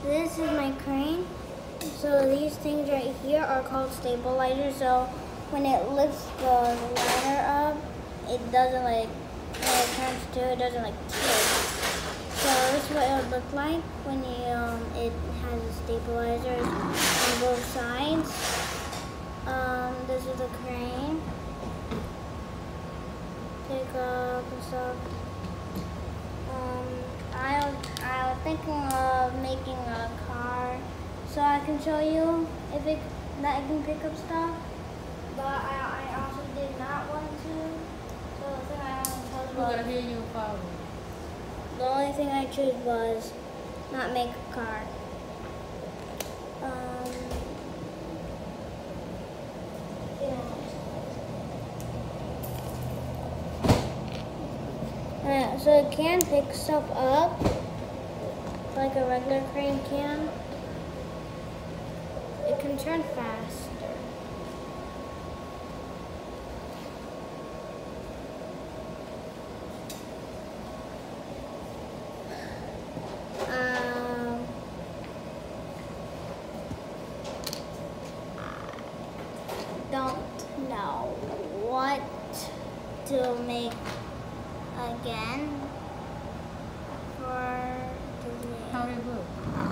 This is my crane. So these things right here are called stabilizers. So when it lifts the ladder up, it doesn't like, when it turns to, it doesn't like tilt. So this is what it would look like when you, it has the stabilizers on both sides. This is the crane. Pick up and stuff. I was thinking of making a car so I can show you if it that it can pick up stuff. But I also did not want to. So the thing I only chose We're gonna hear you follow. the only thing I chose was not make a car. So it can pick stuff up like a regular crane can. It can turn faster. Don't know what to make again for today. How do you move?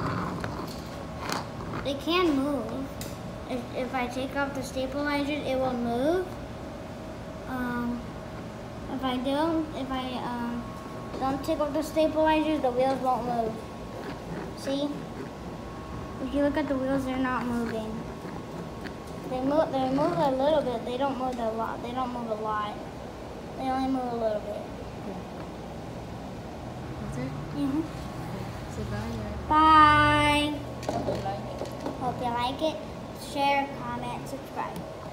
They can move. If I take off the stabilizers, it will move. If I don't take off the stabilizers, the wheels won't move. See? If you look at the wheels, they're not moving. They move a little bit. They don't move a lot. They don't move a lot. They only move a little bit. That's it? Mm-hmm. Say bye. Bye. Hope you like it. Hope you like it. Share, comment, subscribe.